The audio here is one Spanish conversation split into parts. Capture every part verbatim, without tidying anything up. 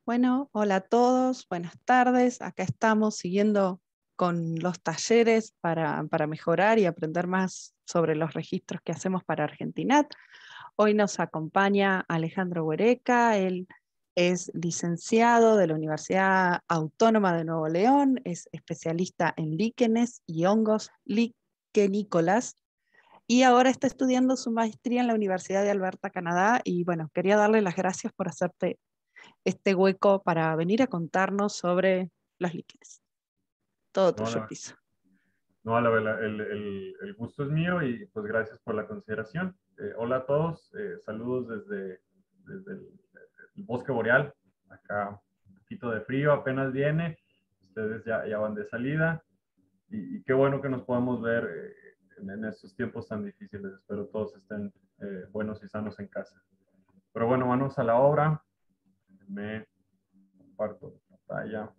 Bueno, hola a todos, buenas tardes. Acá estamos siguiendo con los talleres para, para mejorar y aprender más sobre los registros que hacemos para Argentinat. Hoy nos acompaña Alejandro Huereca, él es licenciado de la Universidad Autónoma de Nuevo León, es especialista en líquenes y hongos liquenícolas y ahora está estudiando su maestría en la Universidad de Alberta, Canadá. Y bueno, quería darle las gracias por hacerte este hueco para venir a contarnos sobre los líquenes. Todo No, tuyo, la, Piso. no, la, la- el, el- el gusto es mío y pues gracias por la consideración. Eh, hola a todos, eh, saludos desde, desde el, el bosque boreal. Acá un poquito de frío apenas viene, ustedes ya, ya van de salida y, y qué bueno que nos podamos ver eh, en, en estos tiempos tan difíciles. Espero todos estén eh, buenos y sanos en casa. Pero bueno, vamos a la obra. Me comparto pantalla.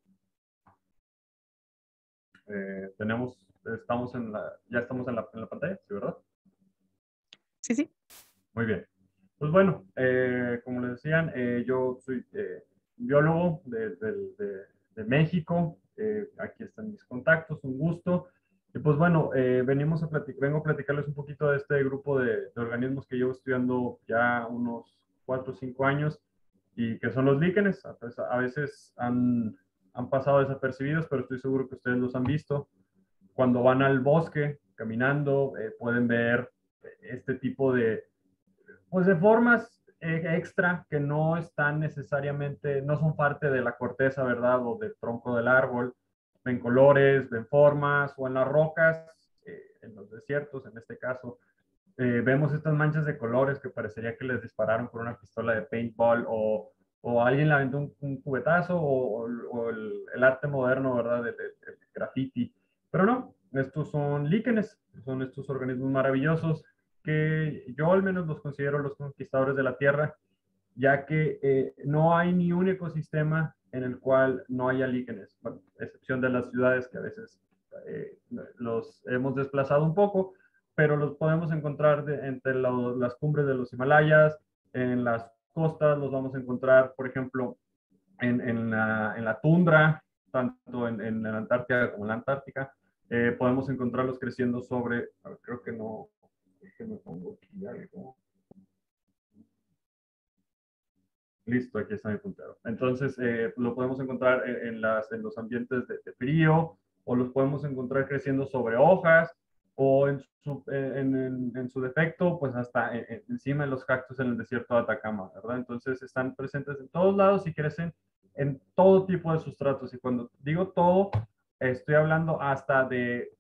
Eh, tenemos, estamos en la, ya estamos en la, en la pantalla, ¿sí, verdad? Sí, sí. Muy bien. Pues bueno, eh, como les decían, eh, yo soy eh, biólogo de, de, de, de México. Eh, aquí están mis contactos, un gusto. Y pues bueno, eh, venimos a platicar, vengo a platicarles un poquito de este grupo de, de organismos que llevo estudiando ya unos cuatro o cinco años y que son los líquenes. A, pues, a veces han, han pasado desapercibidos, pero estoy seguro que ustedes los han visto. Cuando van al bosque caminando, eh, pueden ver este tipo de, pues de formas eh, extra que no están necesariamente, no son parte de la corteza, ¿verdad? O del tronco del árbol. Ven colores, ven formas, o en las rocas, eh, en los desiertos, en este caso, eh, vemos estas manchas de colores que parecería que les dispararon con una pistola de paintball o, o alguien le aventó un, un cubetazo o, o, o el, el, arte moderno, ¿verdad? El, el, el graffiti. Pero no, estos son líquenes, son estos organismos maravillosos que yo al menos los considero los conquistadores de la Tierra, ya que eh, no hay ni un ecosistema en el cual no haya líquenes, bueno, a excepción de las ciudades que a veces eh, los hemos desplazado un poco, pero los podemos encontrar de, entre lo, las cumbres de los Himalayas, en las costas, los vamos a encontrar, por ejemplo, en, en, la, en la tundra, tanto en, en, la Antártida como en la Antártica. Eh, podemos encontrarlos creciendo sobre, creo que no, que me pongo aquí algo. Listo, aquí está mi puntero. Entonces, eh, lo podemos encontrar en, en, las, en los ambientes de, de, frío, o los podemos encontrar creciendo sobre hojas, o en su, en, en, en su defecto, pues hasta en, encima de los cactus en el desierto de Atacama, ¿verdad? Entonces, están presentes en todos lados y crecen en todo tipo de sustratos. Y cuando digo todo, estoy hablando hasta de,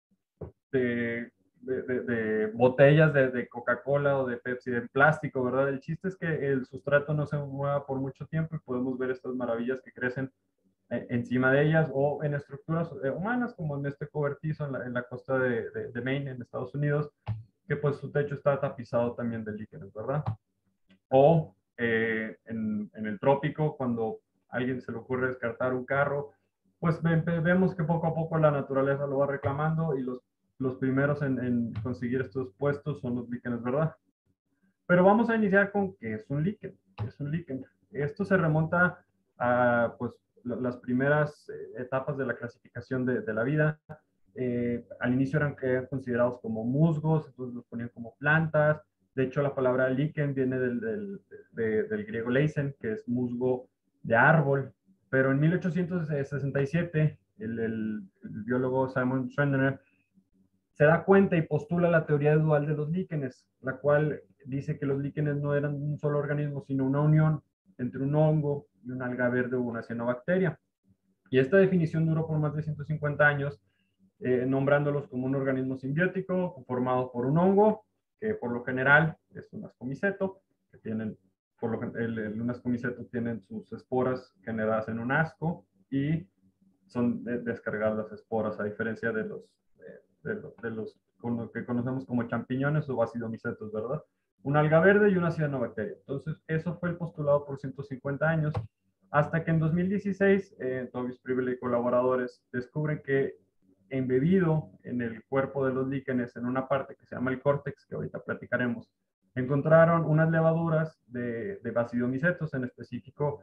de de, de, de, botellas de, de Coca-Cola o de Pepsi de plástico, ¿verdad? El chiste es que el sustrato no se mueva por mucho tiempo y podemos ver estas maravillas que crecen eh, encima de ellas o en estructuras eh, humanas, como en este cobertizo en la, en la costa de, de, de Maine, en Estados Unidos, que pues su techo está tapizado también de líquenes, ¿verdad? O eh, en, en el trópico, cuando a alguien se le ocurre descartar un carro, pues vemos que poco a poco la naturaleza lo va reclamando y los, los primeros en, en conseguir estos puestos son los líquenes, ¿verdad? Pero vamos a iniciar con qué es un líquen. ¿Qué es un líquen? Esto se remonta a pues, las primeras etapas de la clasificación de, de la vida. Eh, al inicio eran, eran considerados como musgos, entonces los ponían como plantas. De hecho, la palabra líquen viene del, del, de, del griego leisen, que es musgo de árbol. Pero en mil ochocientos sesenta y siete, el, el, el biólogo Simon Schreiner se da cuenta y postula la teoría dual de los líquenes, la cual dice que los líquenes no eran un solo organismo, sino una unión entre un hongo y una alga verde o una cianobacteria. Y esta definición duró por más de ciento cincuenta años, eh, nombrándolos como un organismo simbiótico formado por un hongo, que por lo general es un ascomiceto, que tienen, por lo el, el, un ascomiceto tienen sus esporas generadas en un asco y son descargadas las esporas, a diferencia de los, de, de, de los que conocemos como champiñones o bacidomicetos, ¿verdad? Una alga verde y una cianobacteria. Entonces, eso fue el postulado por ciento cincuenta años, hasta que en dos mil dieciséis, eh, Toby Sprible y colaboradores descubren que embebido en el cuerpo de los líquenes, en una parte que se llama el córtex, que ahorita platicaremos, encontraron unas levaduras de, de bacidomicetos, en específico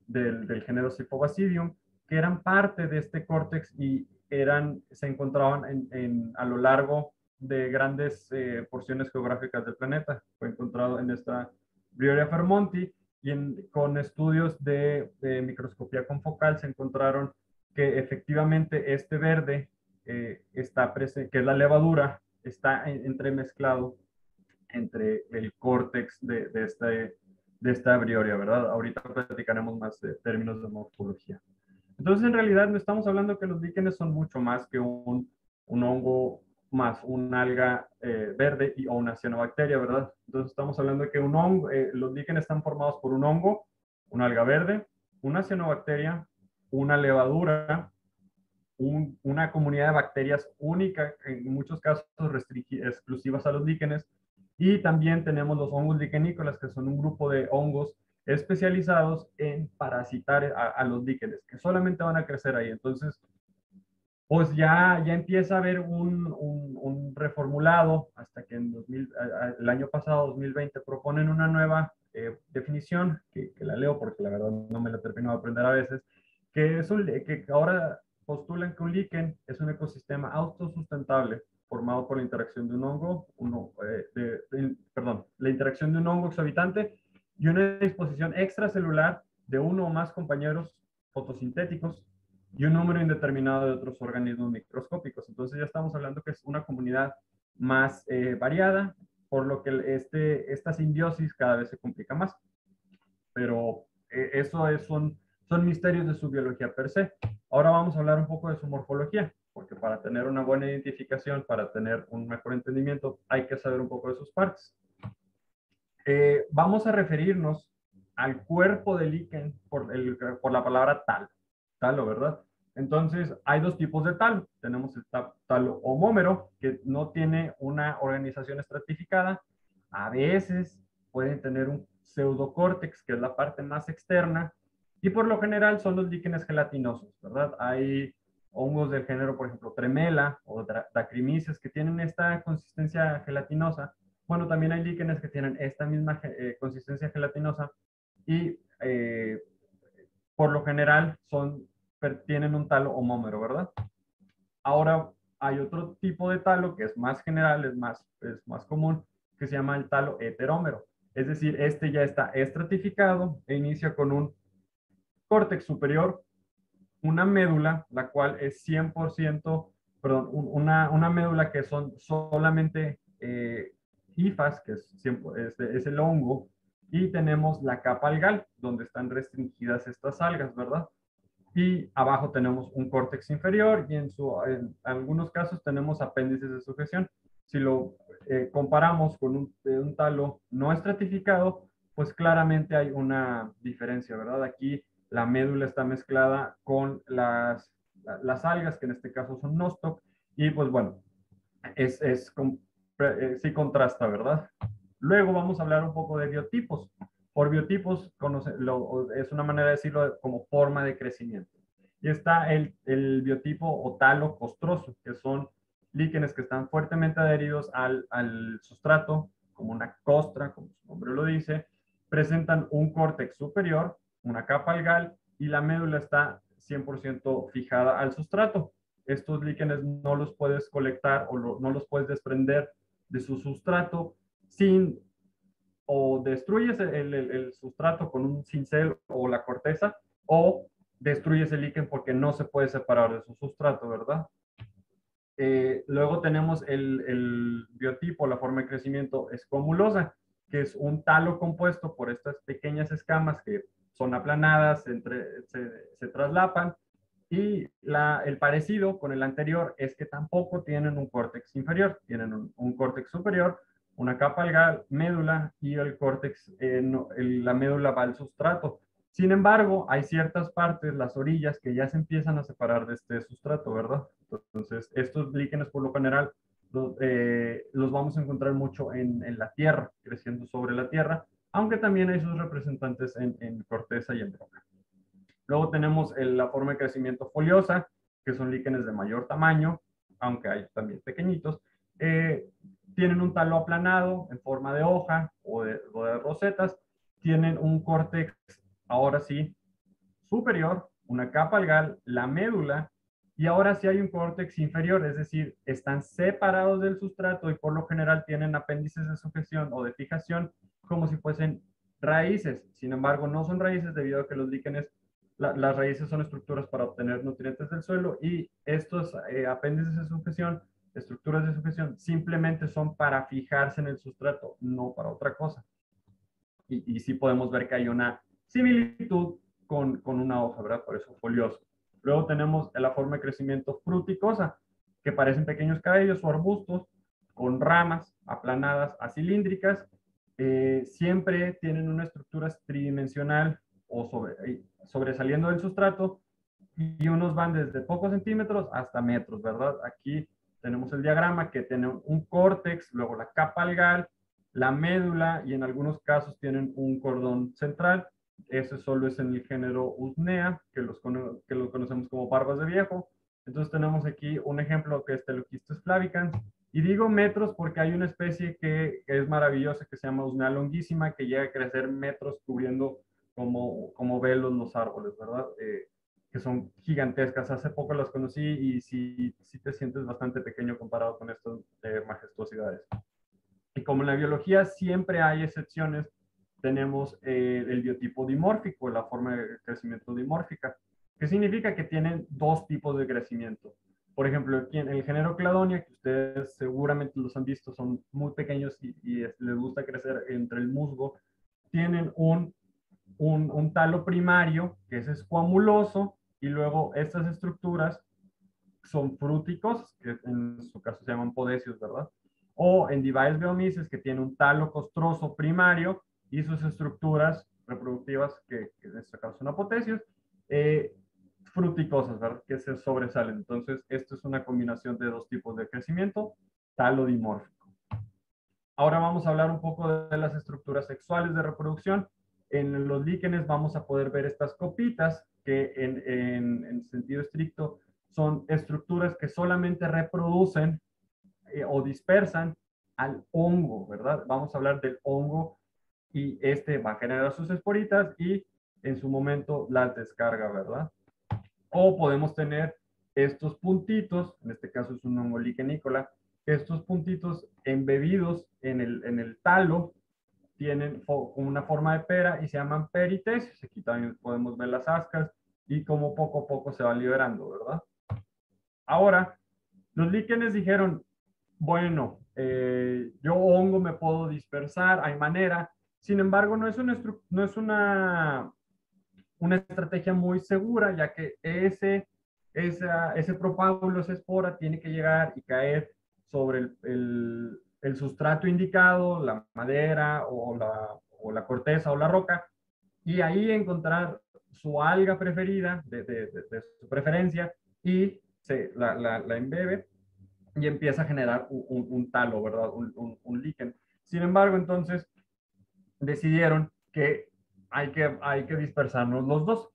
del, del género Cyphobasidium, que eran parte de este córtex y eran, se encontraban en, en, a lo largo de grandes eh, porciones geográficas del planeta. Fue encontrado en esta Brioria Fairmonti y en, con estudios de, de microscopía confocal se encontraron que efectivamente este verde eh, está presente, que es la levadura, está entremezclado entre el córtex de, de, este, de esta brioria, ¿verdad? Ahorita platicaremos más de términos de morfología. Entonces, en realidad, no estamos hablando que los líquenes son mucho más que un, un hongo más un alga eh, verde y, o una cianobacteria, ¿verdad? Entonces, estamos hablando de que un hongo, eh, los líquenes están formados por un hongo, una alga verde, una cianobacteria, una levadura, un, una comunidad de bacterias única, en muchos casos exclusivas a los líquenes, y también tenemos los hongos liquenícolas, que son un grupo de hongos especializados en parasitar a, a los líquenes, que solamente van a crecer ahí. Entonces, pues ya, ya empieza a haber un, un, un reformulado, hasta que en dos mil, el año pasado, dos mil veinte, proponen una nueva eh, definición, que, que la leo porque la verdad no me la termino de aprender a veces, que, es un, que ahora postulan que un líquen es un ecosistema autosustentable formado por la interacción de un hongo, uno, eh, de, de, perdón, la interacción de un hongo exhabitante y una disposición extracelular de uno o más compañeros fotosintéticos y un número indeterminado de otros organismos microscópicos. Entonces ya estamos hablando que es una comunidad más eh, variada, por lo que este, esta simbiosis cada vez se complica más. Pero eh, eso es, son, son misterios de su biología per se. Ahora vamos a hablar un poco de su morfología, porque para tener una buena identificación, para tener un mejor entendimiento, hay que saber un poco de sus partes. Eh, vamos a referirnos al cuerpo del líquen por, el, por la palabra talo, talo, ¿verdad? Entonces, hay dos tipos de talo. Tenemos el talo homómero, que no tiene una organización estratificada. A veces pueden tener un pseudocórtex, que es la parte más externa, y por lo general son los líquenes gelatinosos, ¿verdad? Hay hongos del género, por ejemplo, Tremela o Dacrymyces, que tienen esta consistencia gelatinosa. Bueno, también hay líquenes que tienen esta misma eh, consistencia gelatinosa y eh, por lo general son, tienen un talo homómero, ¿verdad? Ahora hay otro tipo de talo que es más general, es más, es más común, que se llama el talo heterómero. Es decir, este ya está estratificado e inicia con un córtex superior, una médula, la cual es cien por ciento, perdón, una, una médula que son solamente eh, hifas, que es, es, es el hongo, y tenemos la capa algal, donde están restringidas estas algas, ¿verdad? Y abajo tenemos un córtex inferior y en, su, en algunos casos tenemos apéndices de sujeción. Si lo eh, comparamos con un, un talo no estratificado, pues claramente hay una diferencia, ¿verdad? Aquí la médula está mezclada con las, las algas, que en este caso son nostoc, y pues bueno, es, es, eh, sí contrasta, ¿verdad? Luego vamos a hablar un poco de biotipos. Por biotipos conoce, lo, es una manera de decirlo como forma de crecimiento. Y está el, el biotipo o talo costroso, que son líquenes que están fuertemente adheridos al, al sustrato, como una costra, como su nombre lo dice, presentan un córtex superior, una capa algal, y la médula está cien por ciento fijada al sustrato. Estos líquenes no los puedes colectar o lo, no los puedes desprender de su sustrato sin o destruyes el, el, el sustrato con un cincel o la corteza, o destruyes el líquen porque no se puede separar de su sustrato, ¿verdad? Eh, luego tenemos el, el biotipo, la forma de crecimiento escomulosa, que es un talo compuesto por estas pequeñas escamas que son aplanadas, entre, se, se traslapan, y la, el parecido con el anterior es que tampoco tienen un córtex inferior, tienen un, un córtex superior, una capa algal, médula, y el córtex, eh, no, el, la médula va al sustrato. Sin embargo, hay ciertas partes, las orillas, que ya se empiezan a separar de este sustrato, ¿verdad? Entonces, estos líquenes por lo general los, eh, los vamos a encontrar mucho en, en la tierra, creciendo sobre la tierra, aunque también hay sus representantes en, en corteza y en roca. Luego tenemos el, la forma de crecimiento foliosa, que son líquenes de mayor tamaño, aunque hay también pequeñitos. Eh, tienen un talo aplanado en forma de hoja o de, o de rosetas. Tienen un córtex, ahora sí, superior, una capa algal, la médula, y ahora sí hay un córtex inferior, es decir, están separados del sustrato y por lo general tienen apéndices de sujeción o de fijación como si fuesen raíces. Sin embargo, no son raíces debido a que los líquenes, la, las raíces son estructuras para obtener nutrientes del suelo y estos eh, apéndices de sujeción, estructuras de sujeción, simplemente son para fijarse en el sustrato, no para otra cosa. Y, y sí podemos ver que hay una similitud con, con una hoja, ¿verdad? Por eso folioso. Luego tenemos la forma de crecimiento fruticosa, que parecen pequeños cabellos o arbustos con ramas aplanadas a cilíndricas. Eh, siempre tienen una estructura tridimensional o sobre, sobresaliendo del sustrato y unos van desde pocos centímetros hasta metros, ¿verdad? Aquí tenemos el diagrama que tiene un córtex, luego la capa algal, la médula y en algunos casos tienen un cordón central. Ese solo es en el género Usnea, que, los, que lo conocemos como barbas de viejo. Entonces tenemos aquí un ejemplo que es Telequistes flavicans. Y digo metros porque hay una especie que, que es maravillosa que se llama Usnea longuísima, que llega a crecer metros cubriendo como, como velos los árboles, ¿verdad? Eh, que son gigantescas. Hace poco las conocí y sí, sí te sientes bastante pequeño comparado con estas eh, majestuosidades. Y como en la biología siempre hay excepciones, tenemos eh, el biotipo dimórfico, la forma de crecimiento dimórfica, que significa que tienen dos tipos de crecimiento. Por ejemplo, aquí en el género Cladonia, que ustedes seguramente los han visto, son muy pequeños y, y les gusta crecer entre el musgo, tienen un, un, un talo primario que es escuamuloso y luego estas estructuras son fruticos, que en su caso se llaman podecios, ¿verdad? O en Divaes beomices, que tiene un talo costroso primario y sus estructuras reproductivas, que, que en este caso son apotecios, eh, fruticosas, ¿verdad? Que se sobresalen. Entonces, esto es una combinación de dos tipos de crecimiento, talo dimórfico. Ahora vamos a hablar un poco de las estructuras sexuales de reproducción. En los líquenes vamos a poder ver estas copitas que en, en, en sentido estricto son estructuras que solamente reproducen eh, o dispersan al hongo, ¿verdad? Vamos a hablar del hongo y este va a generar sus esporitas y en su momento las descarga, ¿verdad? O podemos tener estos puntitos, en este caso es un hongo liquenícola, estos puntitos embebidos en el, en el talo tienen una forma de pera y se llaman peritecios. Aquí también podemos ver las ascas y cómo poco a poco se va liberando, ¿verdad? Ahora, los líquenes dijeron, bueno, eh, yo hongo me puedo dispersar, hay manera. Sin embargo, no es una, no es una, una estrategia muy segura, ya que ese, esa, ese propágulo, esa espora, tiene que llegar y caer sobre el, el, el sustrato indicado, la madera o la, o la corteza o la roca, y ahí encontrar su alga preferida, de, de, de, de su preferencia, y se, la, la, la embebe y empieza a generar un, un, un talo, ¿verdad? Un, un, un líquen. Sin embargo, entonces decidieron que hay que, hay que dispersarnos los dos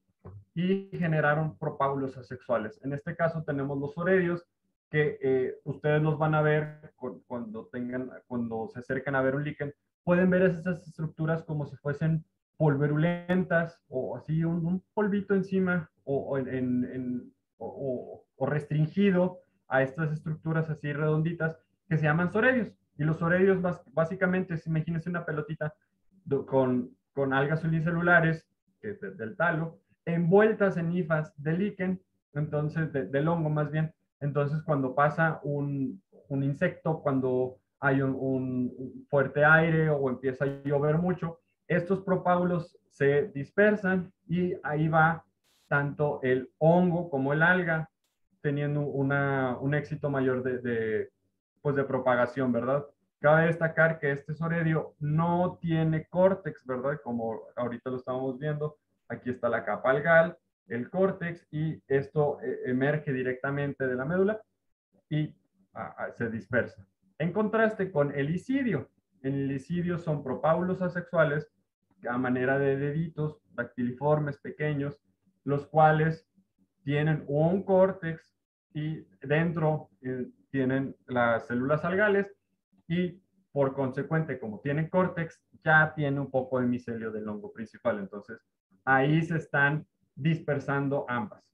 y generaron propágulos asexuales. En este caso tenemos los oredios que eh, ustedes los van a ver cuando, tengan, cuando se acercan a ver un líquen. Pueden ver esas estructuras como si fuesen polverulentas o así un, un polvito encima o, o, en, en, o, o restringido a estas estructuras así redonditas que se llaman soredios. Y los soredios básicamente, imagínense una pelotita con, con algas unicelulares de, de, del talo, envueltas en hifas de líquen, entonces, de, del hongo más bien. Entonces, cuando pasa un, un insecto, cuando hay un, un, fuerte aire o empieza a llover mucho, estos propágulos se dispersan y ahí va tanto el hongo como el alga teniendo una, un éxito mayor de, de, pues de propagación, ¿verdad? Cabe destacar que este soredio no tiene córtex, ¿verdad? Como ahorita lo estamos viendo, aquí está la capa algal, el córtex, y esto emerge directamente de la médula y ah, se dispersa. En contraste con el isidio. En el isidio son propágulos asexuales a manera de deditos dactiliformes pequeños, los cuales tienen un córtex y dentro eh, tienen las células algales y por consecuente, como tienen córtex, ya tiene un poco de micelio del hongo principal. Entonces, ahí se están dispersando ambas.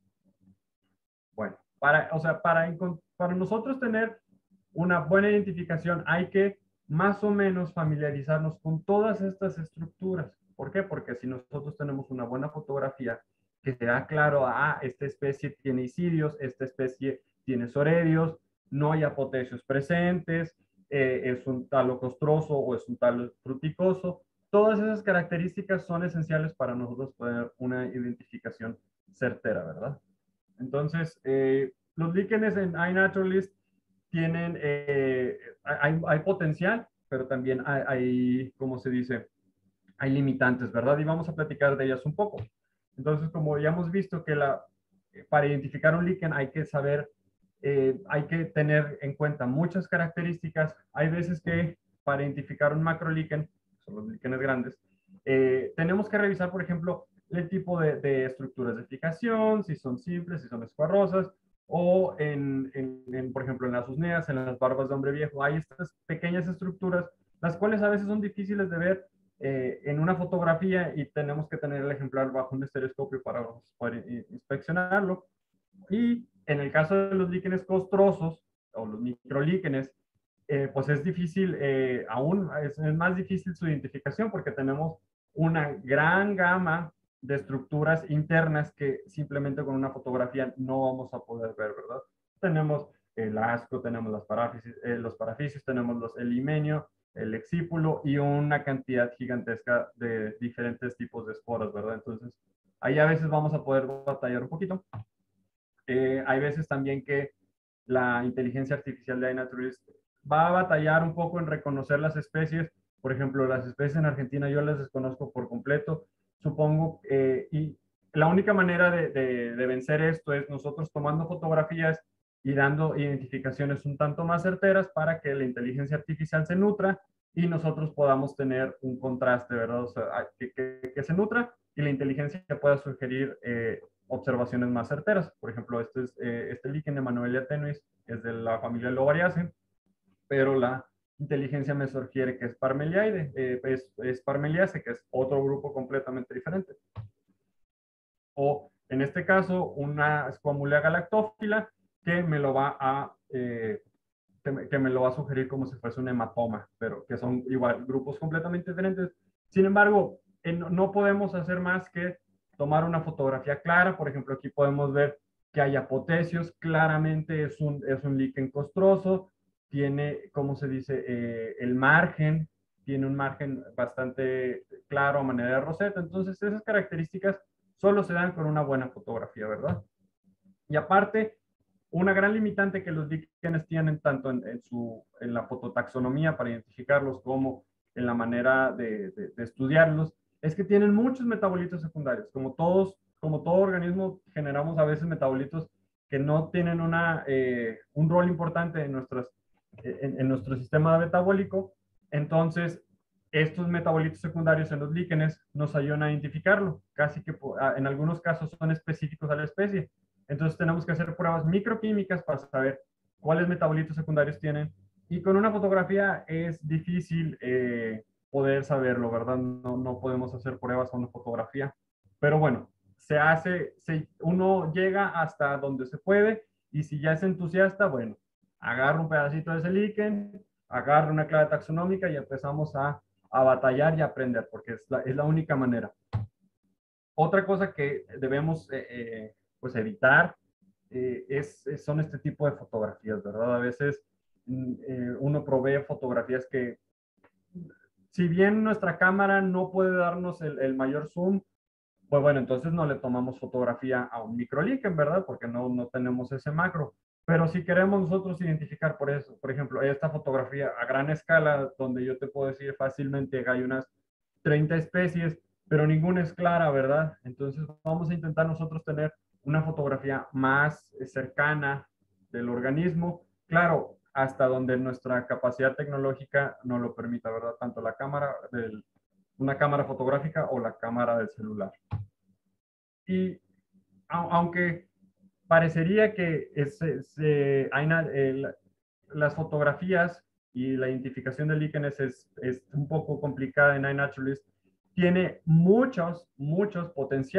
Bueno, para, o sea, para, para nosotros tener una buena identificación hay que más o menos familiarizarnos con todas estas estructuras. ¿Por qué? Porque si nosotros tenemos una buena fotografía que te da claro, ah, esta especie tiene isidios, esta especie tiene soredios, no hay apotecios presentes, eh, es un talo costroso o es un talo fruticoso. Todas esas características son esenciales para nosotros tener una identificación certera, ¿verdad? Entonces, eh, los líquenes en iNaturalist tienen, eh, hay, hay, potencial, pero también hay, hay, ¿cómo se dice? Hay limitantes, ¿verdad? Y vamos a platicar de ellas un poco. Entonces, como ya hemos visto que la, para identificar un líquen hay que saber, eh, hay que tener en cuenta muchas características. Hay veces que para identificar un macrolíquen, son los líquenes grandes, eh, tenemos que revisar, por ejemplo, el tipo de, de estructuras de fijación, si son simples, si son escuarrosas, o en, en, en, por ejemplo, en las usneas, en las barbas de hombre viejo, hay estas pequeñas estructuras, las cuales a veces son difíciles de ver eh, en una fotografía y tenemos que tener el ejemplar bajo un estereoscopio para poder inspeccionarlo. Y en el caso de los líquenes costrosos o los microlíquenes, eh, pues es difícil, eh, aún es, es más difícil su identificación porque tenemos una gran gama de estructuras internas que simplemente con una fotografía no vamos a poder ver, ¿verdad? Tenemos el asco, tenemos las paráfisis, eh, los paraficios, tenemos los, el limenio, el excípulo y una cantidad gigantesca de diferentes tipos de esporas, ¿verdad? Entonces, ahí a veces vamos a poder batallar un poquito. Eh, hay veces también que la inteligencia artificial de iNaturalist va a batallar un poco en reconocer las especies. Por ejemplo, las especies en Argentina yo las desconozco por completo, supongo, eh, y la única manera de, de, de vencer esto es nosotros tomando fotografías y dando identificaciones un tanto más certeras para que la inteligencia artificial se nutra y nosotros podamos tener un contraste, ¿verdad? O sea, que, que, que se nutra y la inteligencia pueda sugerir eh, observaciones más certeras. Por ejemplo, este, es, eh, este líquen de Manuelia tenuis es de la familia Lobariaceae, pero la inteligencia me sugiere que es Parmeliaide, eh, es, es Parmeliaceae, que es otro grupo completamente diferente. O en este caso, una Squamulea galactófila que me lo va a eh, que me, que me lo va a sugerir como si fuese un hematoma, pero que son igual grupos completamente diferentes. Sin embargo, en, no podemos hacer más que tomar una fotografía clara. Por ejemplo, aquí podemos ver que hay apotecios, claramente es un, es un líquen costroso, tiene, ¿cómo se dice? Eh, el margen, tiene un margen bastante claro a manera de roseta. Entonces, esas características solo se dan con una buena fotografía, ¿verdad? Y aparte, una gran limitante que los líquenes tienen tanto en, en, su, en la fototaxonomía para identificarlos como en la manera de, de, de estudiarlos es que tienen muchos metabolitos secundarios. Como todos, como todo organismo, generamos a veces metabolitos que no tienen una, eh, un rol importante en, nuestras, en, en nuestro sistema metabólico. Entonces, estos metabolitos secundarios en los líquenes nos ayudan a identificarlo. Casi que en algunos casos son específicos a la especie. Entonces tenemos que hacer pruebas microquímicas para saber cuáles metabolitos secundarios tienen. Y con una fotografía es difícil eh, poder saberlo, ¿verdad? No, no podemos hacer pruebas con una fotografía. Pero bueno, se hace, se, uno llega hasta donde se puede y si ya es entusiasta, bueno, agarra un pedacito de ese líquen, agarra una clave taxonómica y empezamos a, a batallar y a aprender, porque es la, es la única manera. Otra cosa que debemos eh, eh, pues evitar eh, es, son este tipo de fotografías, ¿verdad? A veces eh, uno provee fotografías que, si bien nuestra cámara no puede darnos el, el mayor zoom, pues bueno, entonces no le tomamos fotografía a un microlíquen, ¿verdad? Porque no, no tenemos ese macro. Pero si queremos nosotros identificar por eso, por ejemplo, esta fotografía a gran escala, donde yo te puedo decir fácilmente que hay unas treinta especies, pero ninguna es clara, ¿verdad? Entonces vamos a intentar nosotros tener una fotografía más cercana del organismo, claro, hasta donde nuestra capacidad tecnológica nos lo permita, ¿verdad? Tanto la cámara, del, una cámara fotográfica o la cámara del celular. Y aunque parecería que es, es, eh, hay una, eh, las fotografías y la identificación de líquenes es, es un poco complicada en iNaturalist, tiene muchos, muchos potenciales.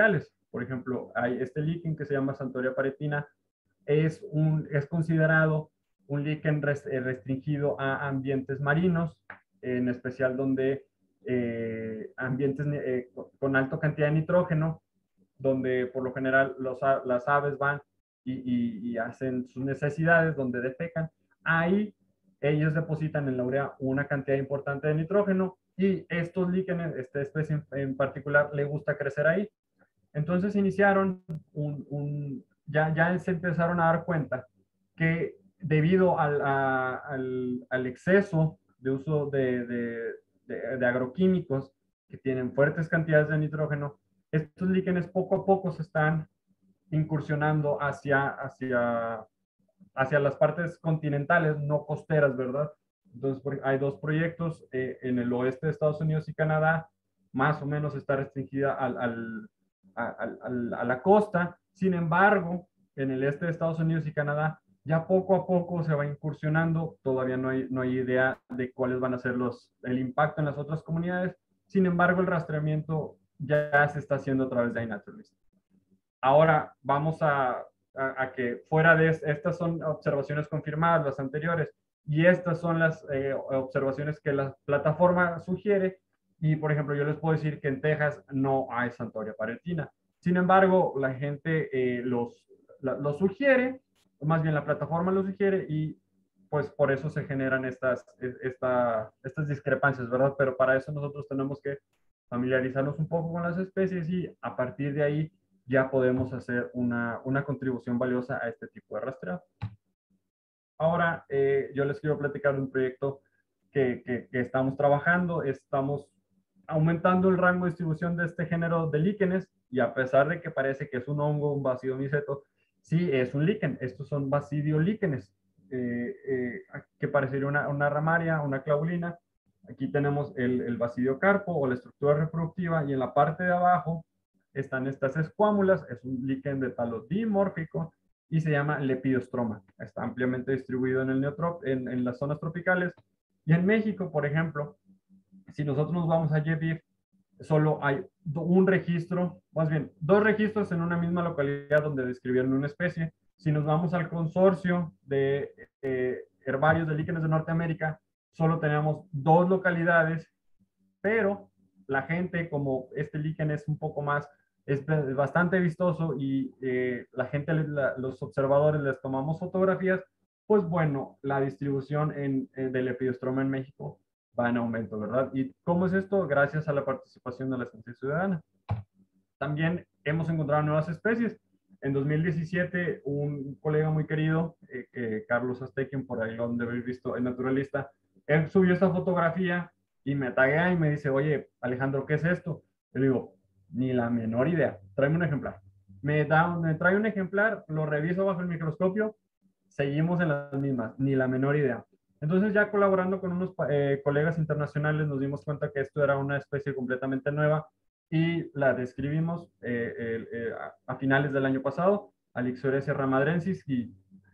Por ejemplo, hay este líquen que se llama Xanthoria paretina, es, un, es considerado un líquen restringido a ambientes marinos, en especial donde eh, ambientes eh, con alta cantidad de nitrógeno, donde por lo general los, las aves van y, y, y hacen sus necesidades, donde defecan. Ahí ellos depositan en la urea una cantidad importante de nitrógeno y estos líquenes, esta especie en, en particular, le gusta crecer ahí. Entonces iniciaron un, un ya, ya se empezaron a dar cuenta que debido al, a, al, al exceso de uso de, de, de, de agroquímicos que tienen fuertes cantidades de nitrógeno, estos líquenes poco a poco se están incursionando hacia, hacia, hacia las partes continentales, no costeras, ¿verdad? Entonces hay dos proyectos eh, en el oeste de Estados Unidos y Canadá, más o menos está restringida al, al, al, al, a la costa. Sin embargo, en el este de Estados Unidos y Canadá, ya poco a poco se va incursionando, todavía no hay, no hay idea de cuáles van a ser los, el impacto en las otras comunidades. Sin embargo, el rastreamiento ya se está haciendo a través de iNaturalist. Ahora vamos a, a, a que fuera de estas son observaciones confirmadas, las anteriores, y estas son las eh, observaciones que la plataforma sugiere. Y, por ejemplo, yo les puedo decir que en Texas no hay Xanthoria paretina. Sin embargo, la gente eh, los, la, los sugiere, o más bien la plataforma lo sugiere, y pues por eso se generan estas, esta, estas discrepancias, ¿verdad? Pero para eso nosotros tenemos que familiarizarnos un poco con las especies y a partir de ahí ya podemos hacer una, una contribución valiosa a este tipo de rastreo. Ahora, eh, yo les quiero platicar de un proyecto que, que, que estamos trabajando. Estamos aumentando el rango de distribución de este género de líquenes y a pesar de que parece que es un hongo, un basidiomyceto, sí es un líquen. Estos son basidiolíquenes, eh, eh, que parecería una, una ramaria, una clavulina. Aquí tenemos el, el basidiocarpo o la estructura reproductiva y en la parte de abajo están estas escuámulas. Es un líquen de talo dimórfico y se llama Lepidiostroma. Está ampliamente distribuido en, el neotrop, en, en las zonas tropicales. Y en México, por ejemplo, si nosotros nos vamos a G B I F, solo hay un registro, más bien, dos registros en una misma localidad donde describieron una especie. Si nos vamos al consorcio de eh, herbarios de líquenes de Norteamérica, solo tenemos dos localidades, pero la gente, como este líquen es un poco más, es bastante vistoso y eh, la gente, la, los observadores les tomamos fotografías, pues bueno, la distribución en, en, del Lepidiostroma en México va en aumento, ¿verdad? ¿Y cómo es esto? Gracias a la participación de la ciencia ciudadana. También hemos encontrado nuevas especies. En dos mil diecisiete, un colega muy querido, eh, eh, Carlos Astequien, por ahí lo han de haber visto, el naturalista, él subió esta fotografía y me taguea y me dice, oye, Alejandro, ¿qué es esto? Yo le digo, ni la menor idea, tráeme un ejemplar. Me, da, me trae un ejemplar, lo reviso bajo el microscopio, seguimos en las mismas, ni la menor idea. Entonces ya colaborando con unos eh, colegas internacionales nos dimos cuenta que esto era una especie completamente nueva y la describimos eh, eh, eh, a finales del año pasado, Alixoresia ramadrensis, y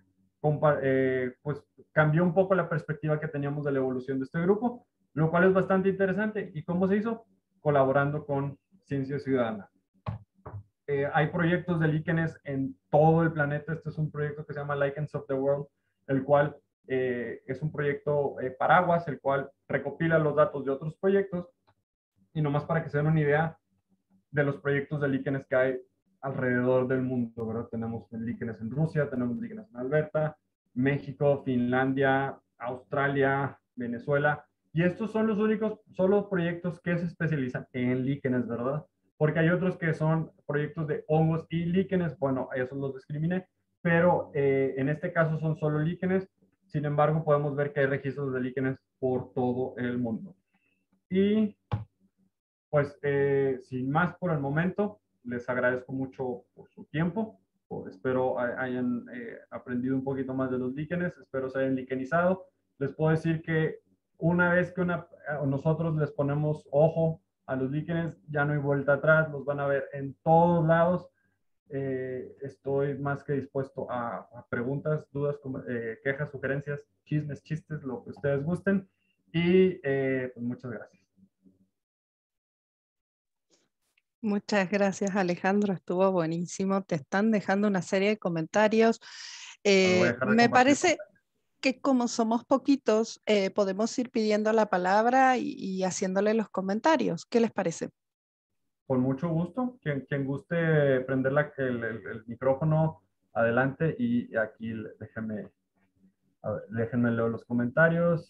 eh, pues cambió un poco la perspectiva que teníamos de la evolución de este grupo, lo cual es bastante interesante. ¿Y cómo se hizo? Colaborando con Ciencia Ciudadana. Eh, hay proyectos de líquenes en todo el planeta. Este es un proyecto que se llama Lichens of the World, el cual eh, es un proyecto eh, paraguas, el cual recopila los datos de otros proyectos. Y nomás para que se den una idea de los proyectos de líquenes que hay alrededor del mundo, ¿verdad? Tenemos líquenes en Rusia, tenemos líquenes en Alberta, México, Finlandia, Australia, Venezuela. Y estos son los únicos, son los proyectos que se especializan en líquenes, ¿verdad? Porque hay otros que son proyectos de hongos y líquenes, bueno, esos los discriminé, pero eh, en este caso son solo líquenes. Sin embargo, podemos ver que hay registros de líquenes por todo el mundo. Y pues eh, sin más por el momento, les agradezco mucho por su tiempo. Pues, espero hayan eh, aprendido un poquito más de los líquenes, espero se hayan liquenizado. Les puedo decir que una vez que una, nosotros les ponemos ojo a los líquenes, ya no hay vuelta atrás, los van a ver en todos lados. Eh, estoy más que dispuesto a, a preguntas, dudas, eh, quejas, sugerencias, chismes, chistes, lo que ustedes gusten. Y eh, pues muchas gracias. Muchas gracias, Alejandro. Estuvo buenísimo. Te están dejando una serie de comentarios. Bueno, voy a Eh, dejar de me compartir parece pantalla. que como somos poquitos, eh, podemos ir pidiendo la palabra y, y haciéndole los comentarios. ¿Qué les parece? Con mucho gusto. Quien, quien guste prender la- el, el- el micrófono, adelante. Y aquí déjenme, a ver, déjenme leer los comentarios.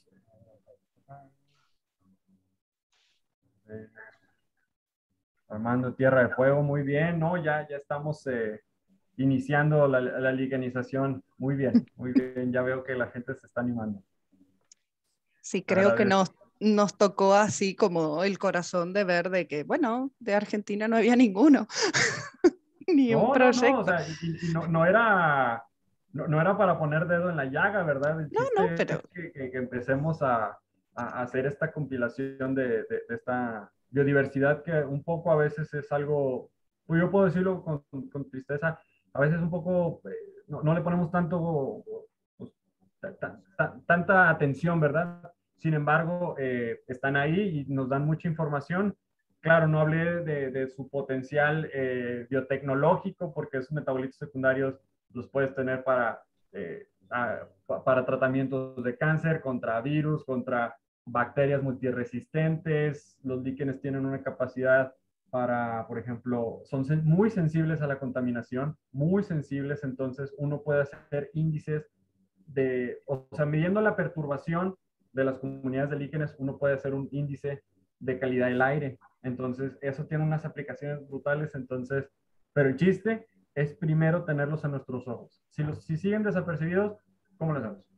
Eh, Armando Tierra de Fuego, muy bien, ¿no? Ya, ya estamos eh, iniciando la, la liganización. Muy bien, muy bien. Ya veo que la gente se está animando. Sí, creo que Agradezco. nos, nos tocó así como el corazón de ver de que, bueno, de Argentina no había ninguno, ni un No, no, no, o proyecto. sea, y, y no, no era, no, no era para poner dedo en la llaga, ¿verdad? El No, no, chiste pero es que, que- que empecemos a, a hacer esta compilación de, de- de esta biodiversidad que un poco a veces es algo, pues yo puedo decirlo con, con tristeza, a veces un poco, eh, no, no le ponemos tanto, pues, ta- ta- ta- tanta atención, ¿verdad? Sin embargo, eh, están ahí y nos dan mucha información. Claro, no hablé de, de su potencial eh, biotecnológico porque esos metabolitos secundarios los puedes tener para, eh, a, para tratamientos de cáncer, contra virus, contra bacterias multiresistentes. Los líquenes tienen una capacidad para, por ejemplo, son sen muy sensibles a la contaminación, muy sensibles, entonces uno puede hacer índices de, o sea, midiendo la perturbación de las comunidades de líquenes, uno puede hacer un índice de calidad del aire. Entonces, eso tiene unas aplicaciones brutales. Entonces, pero el chiste es primero tenerlos en nuestros ojos. Si, los, si siguen desapercibidos, ¿cómo lo hacemos?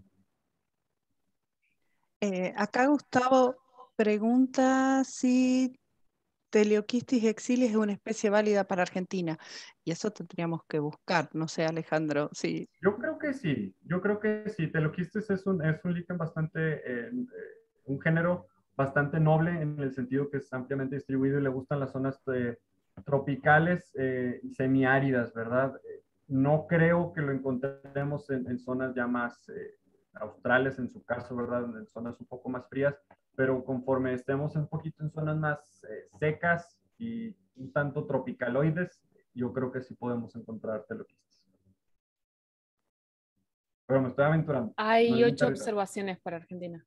eh, acá Gustavo pregunta si Teleoquistis exilis es una especie válida para Argentina. Y eso tendríamos que buscar, no sé, Alejandro, sí. Yo creo que sí, yo creo que sí. Teloquistes es un, es un líquen bastante, eh, eh, un género bastante noble en el sentido que es ampliamente distribuido y le gustan las zonas eh, tropicales eh, y semiáridas, ¿verdad? Eh, no creo que lo encontremos en, en zonas ya más eh, australes, en su caso, ¿verdad? En zonas un poco más frías, pero conforme estemos un poquito en zonas más eh, secas y un tanto tropicaloides, yo creo que sí podemos encontrar teloquistes. Pero me estoy aventurando. No Hay es mi ocho territorio. observaciones para Argentina.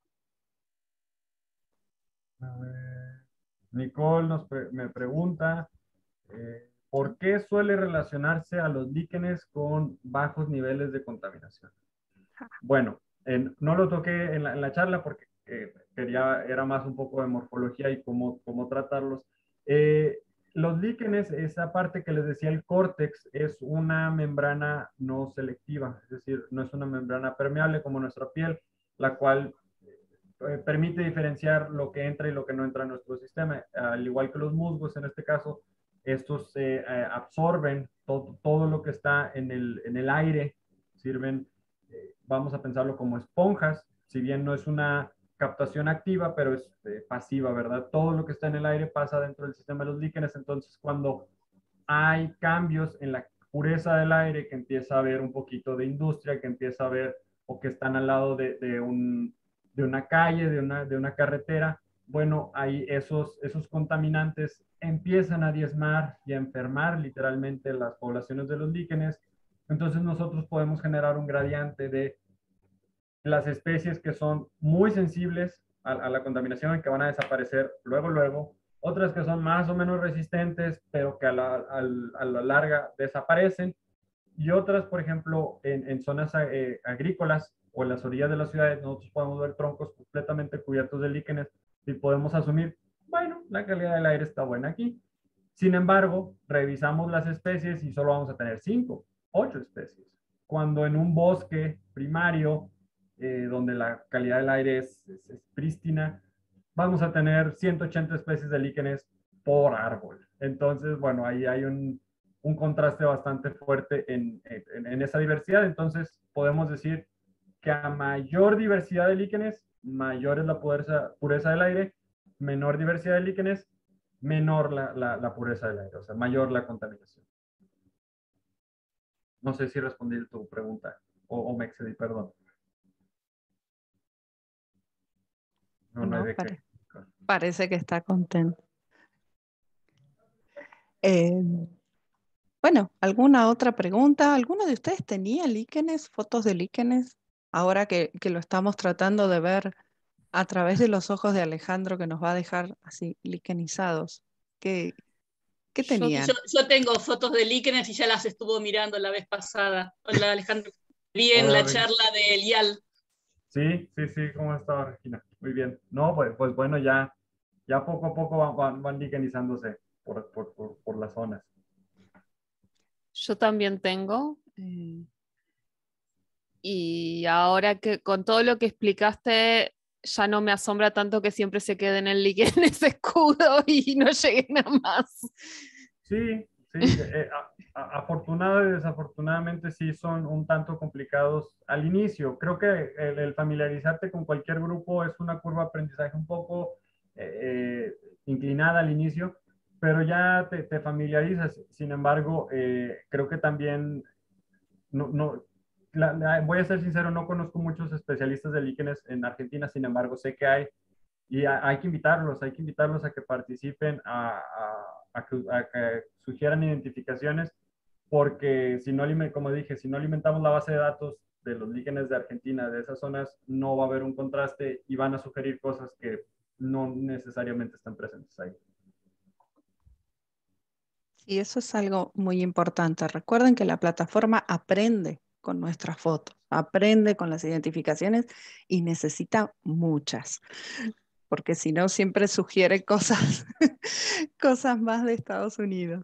A ver, Nicole nos pre me pregunta, eh, ¿por qué suele relacionarse a los líquenes con bajos niveles de contaminación? Bueno, eh, no lo toqué en la, en la charla porque eh, quería, era más un poco de morfología y cómo, cómo tratarlos. Eh, los líquenes, esa parte que les decía el córtex, es una membrana no selectiva, es decir, no es una membrana permeable como nuestra piel, la cual eh, permite diferenciar lo que entra y lo que no entra en nuestro sistema. Al igual que los musgos, en este caso, estos eh, eh, absorben todo, todo, lo que está en el, en el aire, sirven, eh, vamos a pensarlo como esponjas, si bien no es una captación activa, pero es eh, pasiva, ¿verdad? Todo lo que está en el aire pasa dentro del sistema de los líquenes, entonces cuando hay cambios en la pureza del aire, que empieza a haber un poquito de industria, que empieza a haber o que están al lado de, de, un, de una calle, de una, de una carretera, bueno, ahí esos, esos contaminantes empiezan a diezmar y a enfermar literalmente las poblaciones de los líquenes. Entonces nosotros podemos generar un gradiente de las especies que son muy sensibles a, a la contaminación y que van a desaparecer luego, luego, otras que son más o menos resistentes, pero que a la, a, a la larga desaparecen, y otras, por ejemplo, en, en zonas eh, agrícolas o en las orillas de las ciudades, nosotros podemos ver troncos completamente cubiertos de líquenes y podemos asumir, bueno, la calidad del aire está buena aquí. Sin embargo, revisamos las especies y solo vamos a tener cinco, ocho especies. Cuando en un bosque primario, eh, donde la calidad del aire es, es, es prístina, vamos a tener ciento ochenta especies de líquenes por árbol. Entonces, bueno, ahí hay un, un contraste bastante fuerte en, en, en, esa diversidad. Entonces, podemos decir que a mayor diversidad de líquenes, mayor es la pureza, pureza del aire, menor diversidad de líquenes, menor la, la, la, pureza del aire, o sea, mayor la contaminación. No sé si respondí tu pregunta o, o me excedí, perdón. No, no hay No, de qué. pare, parece que está contento. Eh, bueno, ¿alguna otra pregunta? ¿Alguno de ustedes tenía líquenes, fotos de líquenes? Ahora que, que lo estamos tratando de ver a través de los ojos de Alejandro, que nos va a dejar así liquenizados. ¿Qué, qué Yo, yo, tenían? yo tengo fotos de líquenes y ya las estuvo mirando la vez pasada. Hola Alejandro, bien Hola, la Regina. charla del I A L. Sí, sí, sí, ¿cómo está, Regina? Muy bien. No, pues, pues bueno, ya, ya poco a poco van, van, van liquenizándose por, por, por, por las zonas. Yo también tengo. eh, y ahora que con todo lo que explicaste, ya no me asombra tanto que siempre se quede en el líquido en ese escudo y no lleguen a más. Sí, sí, eh, a- a- afortunado y desafortunadamente sí son un tanto complicados al inicio. Creo que el, el familiarizarte con cualquier grupo es una curva de aprendizaje un poco eh, eh, inclinada al inicio, pero ya te, te familiarizas. Sin embargo, eh, creo que también, no, no, la- la- voy a ser sincero, no conozco muchos especialistas de líquenes en Argentina, sin embargo, sé que hay y a- hay que invitarlos, hay que invitarlos a que participen, a, a- a que, a que sugieran identificaciones, porque si no, alime- como dije, si no alimentamos la base de datos de los líquenes de Argentina, de esas zonas, no va a haber un contraste y van a sugerir cosas que no necesariamente están presentes ahí. Y eso es algo muy importante. Recuerden que la plataforma aprende con nuestras fotos, aprende con las identificaciones y necesita muchas, porque si no siempre sugiere cosas, cosas más de Estados Unidos.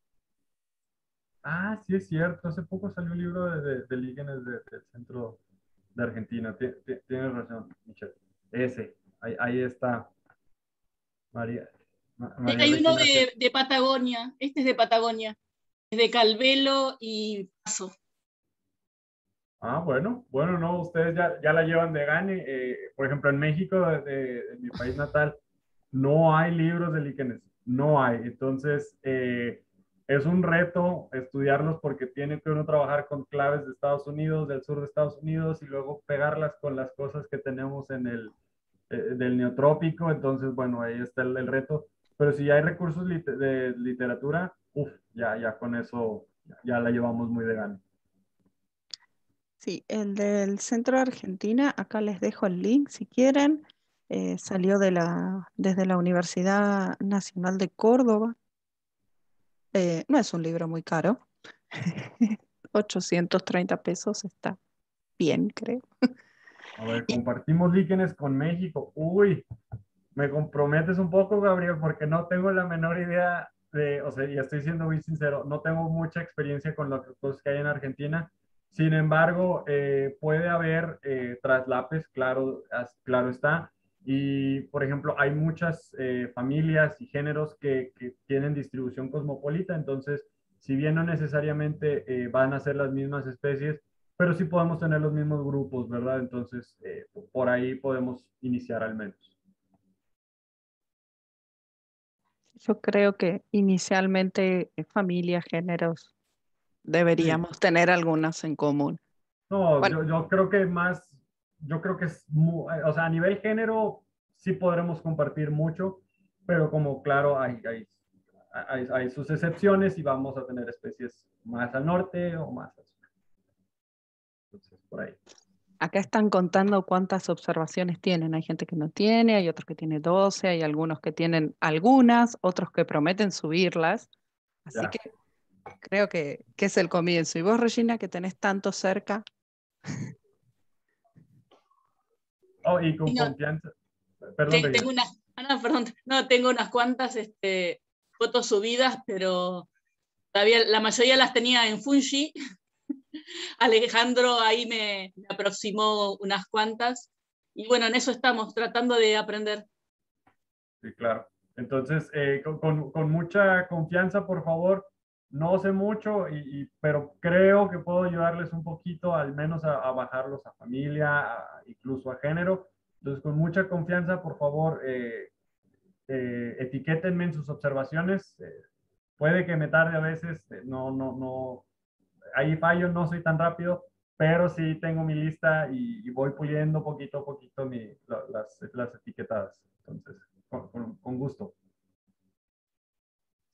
Ah, sí es cierto, hace poco salió un libro de, de, de líquenes de- del centro de Argentina. Ti- ti- Tienes razón, Michelle. Ese, ahí, ahí está, María, Ma- María Hay uno Regina. de, de Patagonia, este es de Patagonia, es de Calvelo y Paso. Ah, bueno, bueno, no, ustedes ya, ya la llevan de gane. Eh, por ejemplo, en México, de, de- de mi país natal, no hay libros de líquenes, no hay. Entonces, eh, es un reto estudiarlos porque tiene que uno trabajar con claves de Estados Unidos, del sur de Estados Unidos, y luego pegarlas con las cosas que tenemos en el eh, del neotrópico. Entonces, bueno, ahí está el, el reto. Pero si hay recursos lit- de literatura, uff, ya, ya con eso ya, ya la llevamos muy de gane. Sí, el del centro de Argentina, acá les dejo el link si quieren. Eh, salió de la, desde la Universidad Nacional de Córdoba. Eh, no es un libro muy caro. ochocientos treinta pesos está bien, creo. A ver, Y compartimos líquenes con México. Uy, me comprometes un poco, Gabriel, porque no tengo la menor idea de, o sea, y estoy siendo muy sincero, no tengo mucha experiencia con las cosas que hay en Argentina. Sin embargo, eh, puede haber eh, traslapes, claro, as- claro está. Y, por ejemplo, hay muchas eh, familias y géneros que, que tienen distribución cosmopolita, entonces, si bien no necesariamente eh, van a ser las mismas especies, pero sí podemos tener los mismos grupos, ¿verdad? Entonces, eh, por ahí podemos iniciar al menos. yo creo que inicialmente eh, familias, géneros, Sí, deberíamos tener algunas en común. no, Bueno, yo, yo creo que más, yo creo que es, mu- eh, o sea, a nivel género sí podremos compartir mucho, pero como claro, hay, hay, hay, hay sus excepciones y vamos a tener especies más al norte o más al sur. Entonces, por ahí. acá están contando cuántas observaciones tienen. Hay gente que no tiene, hay otros que tienen doce, hay algunos que tienen algunas, otros que prometen subirlas. Así Ya. que creo que, que es el comienzo. Y vos, Regina, que tenés tanto cerca, Oh, y con Tengo, confianza. Perdón, te- Regina. tengo unas, ah, no, perdón, no, tengo unas cuantas este, fotos subidas, pero todavía la mayoría las tenía en Fungi. Alejandro ahí me, me aproximó unas cuantas. Y bueno, en eso estamos, tratando de aprender. Sí, claro. Entonces, eh, con, con- con mucha confianza, por favor, no sé mucho, y, y- pero creo que puedo ayudarles un poquito, al menos a, a bajarlos a familia, a- incluso a género. Entonces, con mucha confianza, por favor, eh, eh, etiquétenme en sus observaciones. Eh, puede que me tarde a veces, eh, no, no, no, ahí fallo, no soy tan rápido, pero sí tengo mi lista y, y voy puliendo poquito a poquito mi, la- las, las etiquetadas. Entonces, con, con- con gusto.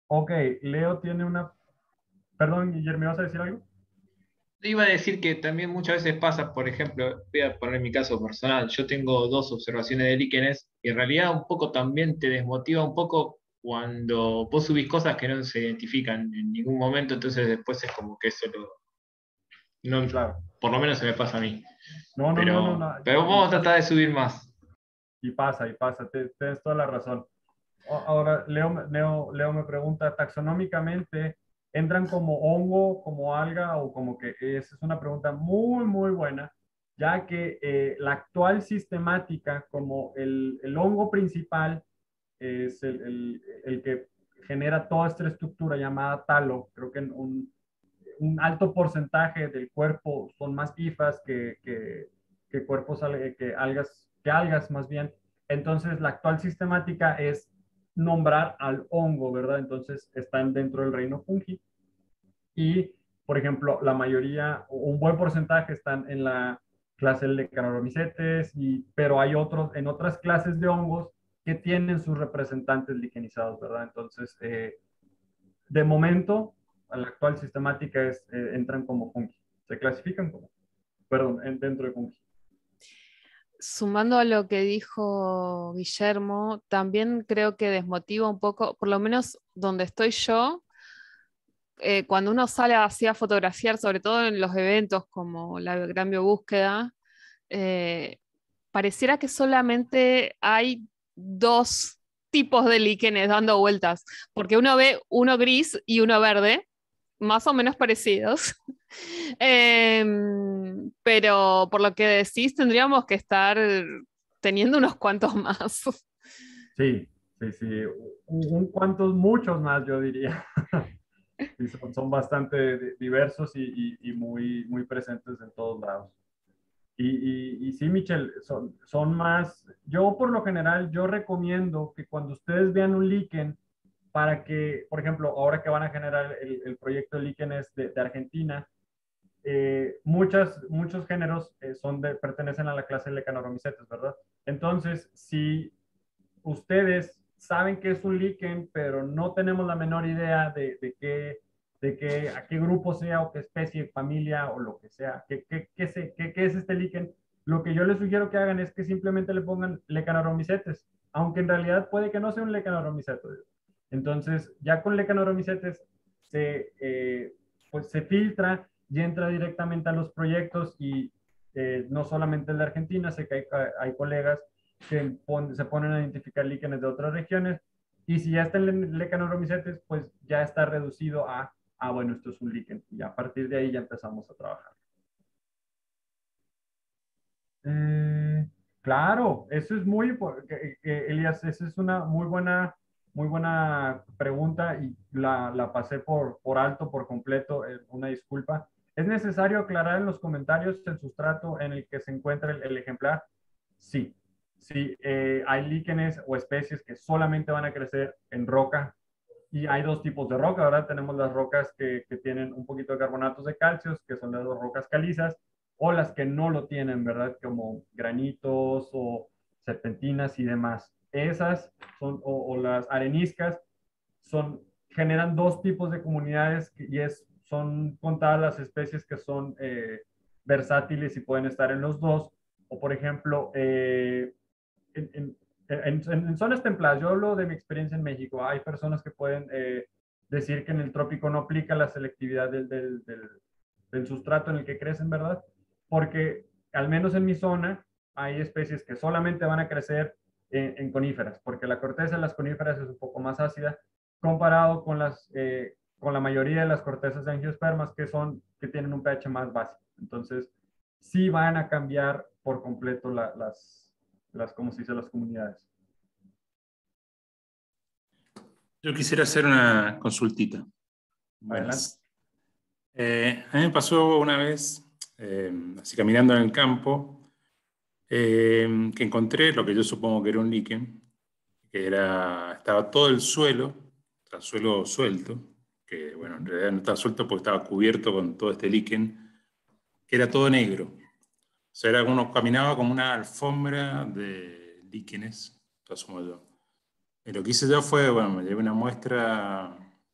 Ok, Leo tiene una... Perdón, Guillermo, ¿vas a decir algo? Iba a decir que también muchas veces pasa, por ejemplo, voy a poner mi caso personal, yo tengo dos observaciones de líquenes y en realidad un poco también te desmotiva un poco cuando vos subís cosas que no se identifican en ningún momento, entonces después es como que eso lo, Sí, no, claro. por lo menos se me pasa a mí. No, no, no, no, Pero, no. pero Y vamos a pasa, tratar de subir más. y pasa, y pasa. Te- Tienes toda la razón. O- Ahora, Leo, me- Leo, Leo me pregunta, taxonómicamente, ¿entran como hongo, como alga o como que es? Es una pregunta muy, muy buena, ya que eh, la actual sistemática, como el, el hongo principal es el, el, el que genera toda esta estructura llamada talo, creo que un, un alto porcentaje del cuerpo son más hifas que, que, que cuerpos, que algas, que algas más bien. Entonces, la actual sistemática es nombrar al hongo, ¿verdad? Entonces, están dentro del reino fungi. Y, por ejemplo, la mayoría, un buen porcentaje están en la clase de Canoromycetes, y, pero hay otros, en otras clases de hongos que tienen sus representantes liquenizados, ¿verdad? Entonces, eh, de momento, la actual sistemática es, eh, entran como fungi. Se clasifican como, perdón, en, dentro de fungi. Sumando a lo que dijo Guillermo, también creo que desmotiva un poco, por lo menos donde estoy yo, eh, cuando uno sale así a fotografiar, sobre todo en los eventos como la Gran Biobúsqueda, eh, pareciera que solamente hay dos tipos de líquenes dando vueltas, porque uno ve uno gris y uno verde, más o menos parecidos. Em, pero por lo que decís, tendríamos que estar teniendo unos cuantos más. Sí, sí, sí. Un, un cuantos, muchos más, yo diría. Sí, son, son bastante diversos y, y, y muy, muy presentes en todos lados. Y, y, y sí, Michelle, son, son más, yo por lo general, yo recomiendo que cuando ustedes vean un líquen, para que, por ejemplo, ahora que van a generar el, el proyecto de líquenes de, de Argentina, eh, muchas, muchos géneros eh, son de, pertenecen a la clase de Lecanoromycetes, ¿verdad? Entonces, si ustedes saben que es un líquen, pero no tenemos la menor idea de, de qué, de qué, a qué grupo sea o qué especie, familia o lo que sea, qué, qué, qué, se, qué, qué es este líquen, lo que yo les sugiero que hagan es que simplemente le pongan Lecanoromycetes, aunque en realidad puede que no sea un Lecanoromycetes. Entonces, ya con Lecanoromycetes se, eh, pues se filtra y entra directamente a los proyectos y eh, no solamente el de Argentina, sé que hay, hay colegas que pon, se ponen a identificar líquenes de otras regiones y si ya está en Lecanoromycetes, pues ya está reducido a, ah, bueno, esto es un líquen y a partir de ahí ya empezamos a trabajar. Eh, claro, eso es muy, eh, eh, Elías, esa es una muy buena, muy buena pregunta y la, la pasé por, por alto, por completo, eh, una disculpa. ¿Es necesario aclarar en los comentarios el sustrato en el que se encuentra el, el ejemplar? Sí, sí, eh, hay líquenes o especies que solamente van a crecer en roca y hay dos tipos de roca, ¿verdad? Tenemos las rocas que, que tienen un poquito de carbonatos de calcio, que son las rocas calizas, o las que no lo tienen, ¿verdad? Como granitos o serpentinas y demás. Esas son, o, o las areniscas, son, generan dos tipos de comunidades y es, son contadas las especies que son eh, versátiles y pueden estar en los dos. O por ejemplo, eh, en, en, en, en, zonas templadas, yo hablo de mi experiencia en México, hay personas que pueden eh, decir que en el trópico no aplica la selectividad del, del, del, del sustrato en el que crecen, ¿verdad? Porque al menos en mi zona hay especies que solamente van a crecer en, en coníferas, porque la corteza de las coníferas es un poco más ácida comparado con, las, eh, con la mayoría de las cortezas de angiospermas que, son, que tienen un pH más básico. Entonces, sí van a cambiar por completo la, las, las, ¿cómo se dice?, las comunidades. Yo quisiera hacer una consultita. Buenas. Eh, a mí me pasó una vez, eh, así caminando en el campo, eh, que encontré lo que yo supongo que era un líquen, que era, estaba todo el suelo, el suelo suelto, que bueno, en realidad no estaba suelto porque estaba cubierto con todo este líquen, que era todo negro. O sea, era, uno caminaba como una alfombra de líquenes, todo asumo yo. Y lo que hice yo fue, bueno, me llevé una muestra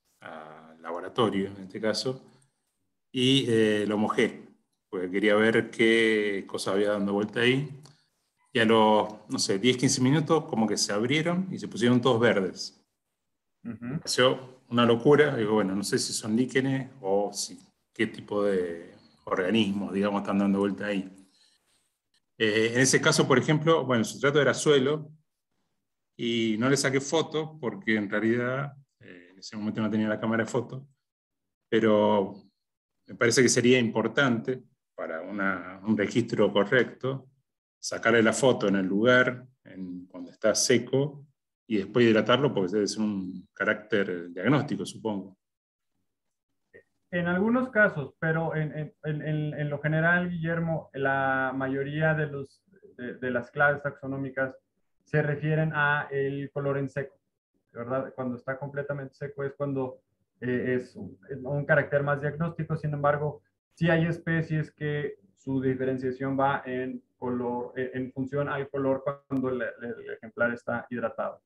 laboratorio en este caso, y eh, lo mojé, porque quería ver qué cosa había dando vuelta ahí. Y a los, no sé, diez, quince minutos como que se abrieron y se pusieron todos verdes. Uh-huh. Me pareció una locura. Digo, bueno, no sé si son líquenes o si, qué tipo de organismos, digamos, están dando vuelta ahí. Eh, en ese caso, por ejemplo, bueno, el sustrato era suelo y no le saqué foto porque en realidad eh, en ese momento no tenía la cámara de foto, pero me parece que sería importante para una, un registro correcto sacarle la foto en el lugar, en, cuando está seco, y después hidratarlo porque debe ser un carácter diagnóstico, supongo. En algunos casos, pero en, en, en, en lo general, Guillermo, la mayoría de, los, de, de las claves taxonómicas se refieren a el color en seco, ¿verdad? Cuando está completamente seco es cuando eh, es un, un carácter más diagnóstico. Sin embargo, sí hay especies que su diferenciación va en color, en función al color cuando el, el ejemplar está hidratado.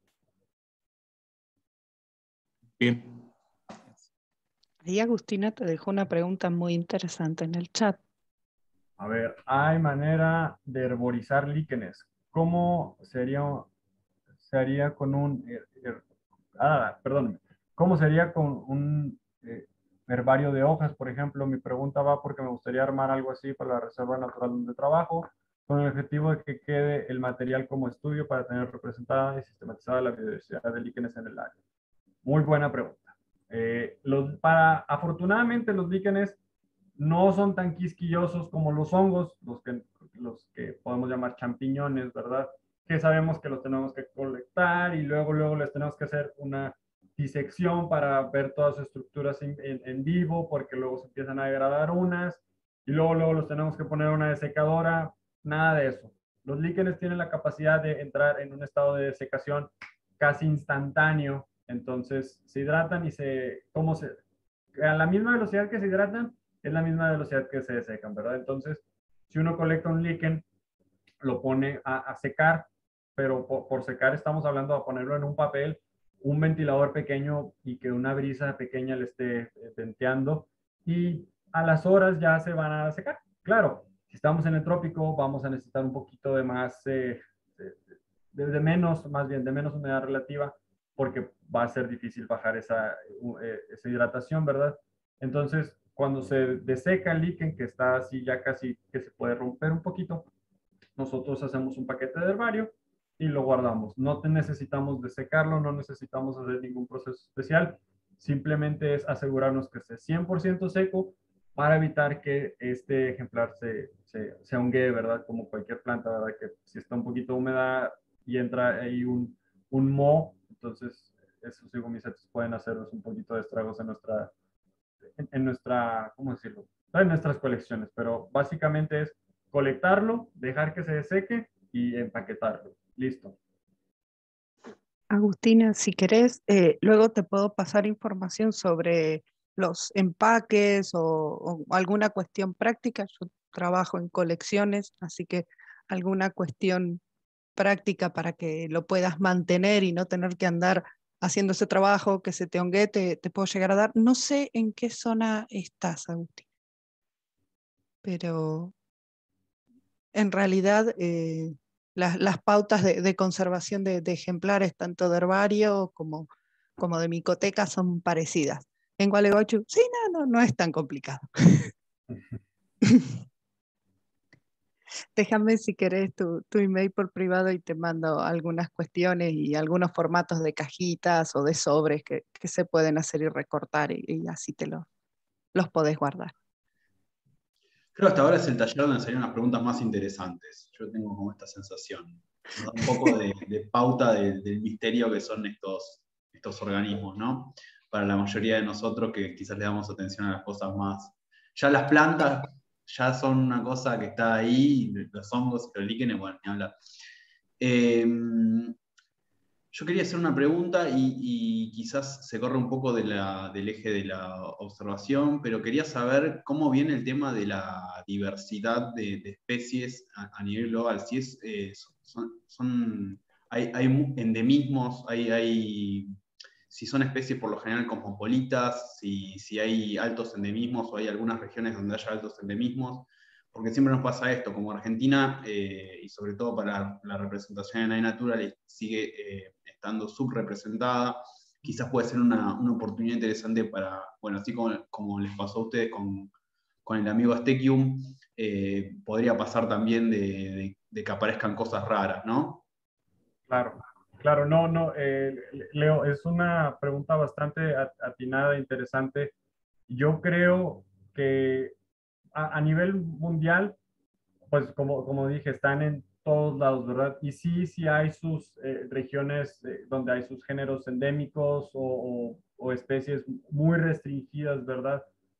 Bien. Ahí Agustina te dejó una pregunta muy interesante en el chat. A ver, hay manera de herborizar líquenes. ¿Cómo sería, se haría con un, her, her, ah, perdón, cómo sería con un eh, herbario de hojas, por ejemplo? Mi pregunta va porque me gustaría armar algo así para la Reserva Natural donde trabajo, con el objetivo de que quede el material como estudio para tener representada y sistematizada la biodiversidad de líquenes en el área. Muy buena pregunta. Eh, los, para, afortunadamente los líquenes no son tan quisquillosos como los hongos, los que, los que podemos llamar champiñones, ¿verdad? Que sabemos que los tenemos que colectar y luego, luego les tenemos que hacer una disección para ver todas sus estructuras en, en, en vivo, porque luego se empiezan a degradar unas y luego, luego los tenemos que poner en una desecadora. Nada de eso. Los líquenes tienen la capacidad de entrar en un estado de desecación casi instantáneo. Entonces se hidratan y se, ¿cómo se? A la misma velocidad que se hidratan, es la misma velocidad que se desecan, ¿verdad? Entonces, si uno colecta un líquen, lo pone a, a secar, pero por, por secar estamos hablando de ponerlo en un papel, un ventilador pequeño y que una brisa pequeña le esté venteando y a las horas ya se van a secar. Claro, si estamos en el trópico vamos a necesitar un poquito de más, eh, de, de menos, más bien de menos humedad relativa, porque va a ser difícil bajar esa, eh, esa hidratación, ¿verdad? Entonces, cuando se deseca el líquen, que está así ya casi que se puede romper un poquito, nosotros hacemos un paquete de herbario y lo guardamos. No te necesitamos desecarlo, no necesitamos hacer ningún proceso especial, simplemente es asegurarnos que esté cien por ciento seco para evitar que este ejemplar se, se, se honguee, ¿verdad? Como cualquier planta, ¿verdad? Que si está un poquito húmeda y entra ahí un, un moho, entonces esos zigomicetes pueden hacernos un poquito de estragos en nuestra, en, en nuestra, ¿cómo decirlo? En nuestras colecciones, pero básicamente es colectarlo, dejar que se deseque y empaquetarlo. Listo. Agustina, si querés, eh, luego te puedo pasar información sobre los empaques o, o alguna cuestión práctica. Yo trabajo en colecciones, así que alguna cuestión práctica para que lo puedas mantener y no tener que andar haciendo ese trabajo que se te hongue, te, te puedo llegar a dar. No sé en qué zona estás, Agustín, pero en realidad eh, las, las pautas de, de conservación de, de ejemplares, tanto de herbario como, como de micoteca, son parecidas. En Gualeguaychú, sí, no, no, no es tan complicado. Déjame si querés tu, tu email por privado y te mando algunas cuestiones y algunos formatos de cajitas o de sobres que, que se pueden hacer y recortar y, y así te lo, los podés guardar. Creo que hasta ahora es el taller donde salieron las preguntas más interesantes. Yo tengo como esta sensación. Nos da un poco de, de pauta de, del misterio que son estos, estos organismos, ¿no? Para la mayoría de nosotros que quizás le damos atención a las cosas más. Ya las plantas ya son una cosa que está ahí, los hongos y los líquenes, bueno, ni hablar. Eh, Yo quería hacer una pregunta y, y quizás se corre un poco de la, del eje de la observación, pero quería saber cómo viene el tema de la diversidad de, de especies a, a nivel global. Si es, eh, son, son, hay, hay endemismos, hay, hay si son especies por lo general cosmopolitas, si, si hay altos endemismos o hay algunas regiones donde haya altos endemismos, porque siempre nos pasa esto, como Argentina, eh, y sobre todo para la representación en iNatural, sigue eh, estando subrepresentada, quizás puede ser una, una oportunidad interesante para, bueno, así como, como les pasó a ustedes con, con el amigo Astekium, eh, podría pasar también de, de, de que aparezcan cosas raras, ¿no? Claro, claro, no, no, eh, Leo, es una pregunta bastante atinada e interesante. Yo creo que a, a nivel mundial, pues como, como dije, están en todos lados, ¿verdad? Y sí, sí hay sus eh, regiones eh, donde hay sus géneros endémicos o, o, o especies muy restringidas, ¿verdad?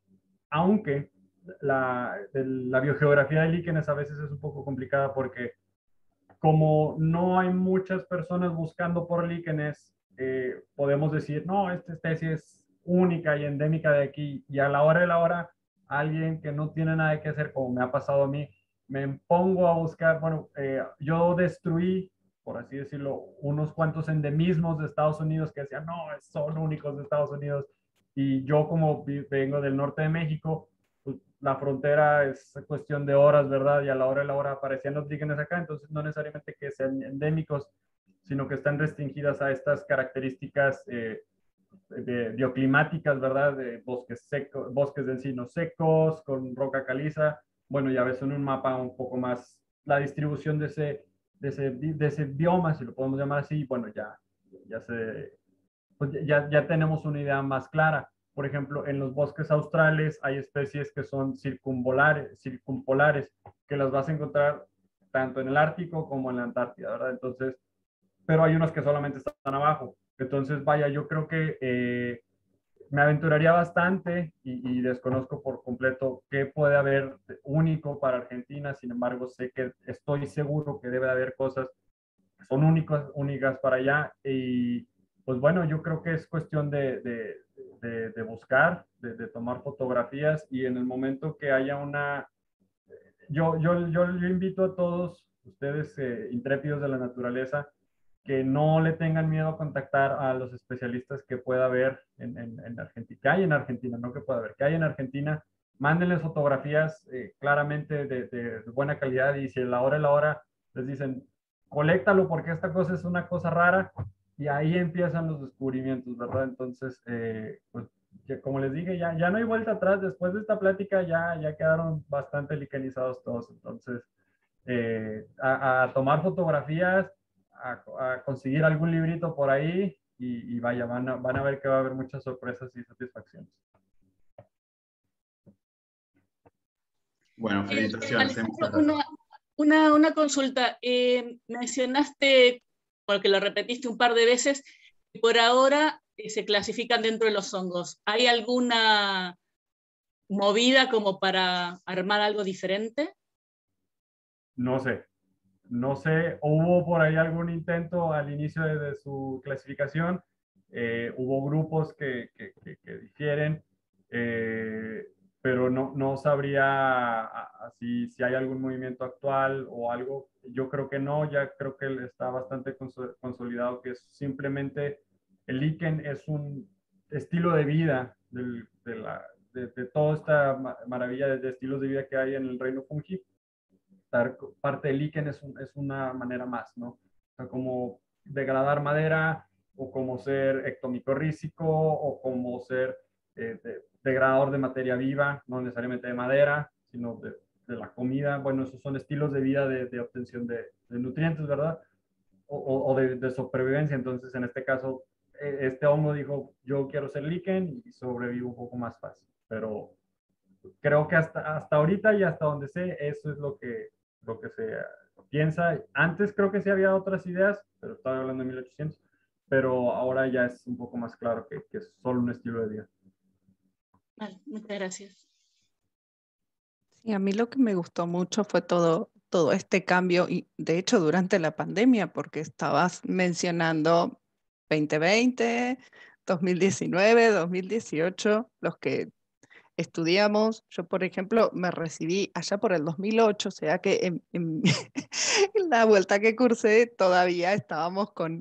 Aunque la, la biogeografía de líquenes a veces es un poco complicada porque como no hay muchas personas buscando por líquenes, eh, podemos decir, no, esta especie es única y endémica de aquí, y a la hora de la hora, alguien que no tiene nada que hacer, como me ha pasado a mí, me pongo a buscar, bueno, eh, yo destruí, por así decirlo, unos cuantos endemismos de Estados Unidos que decían, no, son únicos de Estados Unidos, y yo como vengo del norte de México, pues, la frontera es cuestión de horas, ¿verdad? Y a la hora de la hora aparecían los líquenes acá, entonces no necesariamente que sean endémicos, sino que están restringidas a estas características eh, de, bioclimáticas, ¿verdad? De bosques secos, bosques de encinos secos, con roca caliza. Bueno, ya ves en un mapa un poco más la distribución de ese, de ese, de ese bioma, si lo podemos llamar así, bueno, ya, ya, se, pues ya, ya tenemos una idea más clara. Por ejemplo, en los bosques australes hay especies que son circumpolares, circumpolares, que las vas a encontrar tanto en el Ártico como en la Antártida, ¿verdad? Entonces, pero hay unos que solamente están abajo. Entonces, vaya, yo creo que eh, me aventuraría bastante y, y desconozco por completo qué puede haber único para Argentina. Sin embargo, sé que estoy seguro que debe haber cosas que son únicas, únicas para allá. Y pues bueno, yo creo que es cuestión de, de, de, de buscar, de, de tomar fotografías, y en el momento que haya una... Yo, yo, yo, yo invito a todos ustedes eh, intrépidos de la naturaleza que no le tengan miedo a contactar a los especialistas que pueda haber en, en, en Argentina, que hay en Argentina, no que pueda haber, que hay en Argentina. Mándenles fotografías eh, claramente de, de, de buena calidad, y si a la hora y la hora les dicen, coléctalo porque esta cosa es una cosa rara, y ahí empiezan los descubrimientos, ¿verdad? Entonces, eh, pues, que como les dije, ya, ya no hay vuelta atrás. Después de esta plática ya, ya quedaron bastante licanizados todos. Entonces, eh, a, a, tomar fotografías, a, a, conseguir algún librito por ahí, y, y vaya, van a, van a ver que va a haber muchas sorpresas y satisfacciones. Bueno, felicitaciones. Eh, una, una, una consulta. Eh, mencionaste, porque lo repetiste un par de veces, que por ahora eh, se clasifican dentro de los hongos. ¿Hay alguna movida como para armar algo diferente? No sé. No sé, hubo por ahí algún intento al inicio de, de su clasificación. Eh, hubo grupos que, que, que, que difieren, eh, pero no, no sabría así si hay algún movimiento actual o algo. Yo creo que no, ya creo que está bastante consolidado que es simplemente el líquen es un estilo de vida del, de, la, de, de toda esta maravilla de, de estilos de vida que hay en el reino fungi. Parte del líquen es, un, es una manera más, ¿no? O sea, como degradar madera, o como ser ectomicorrícico, o como ser eh, de, degradador de materia viva, no necesariamente de madera, sino de, de la comida. Bueno, esos son estilos de vida de, de obtención de, de nutrientes, ¿verdad? O, o, o de, de supervivencia. Entonces, en este caso, este hongo dijo, yo quiero ser líquen y sobrevivo un poco más fácil. Pero creo que hasta, hasta ahorita y hasta donde sé, eso es lo que, lo que se piensa. Antes creo que sí había otras ideas, pero estaba hablando de mil ochocientos, pero ahora ya es un poco más claro que, que es solo un estilo de vida. Vale, muchas gracias. Sí, a mí lo que me gustó mucho fue todo, todo este cambio, y de hecho durante la pandemia, porque estabas mencionando veinte veinte, dos mil diecinueve, dos mil dieciocho, los que estudiamos. Yo, por ejemplo, me recibí allá por el dos mil ocho, o sea que en, en, en la vuelta que cursé todavía estábamos con,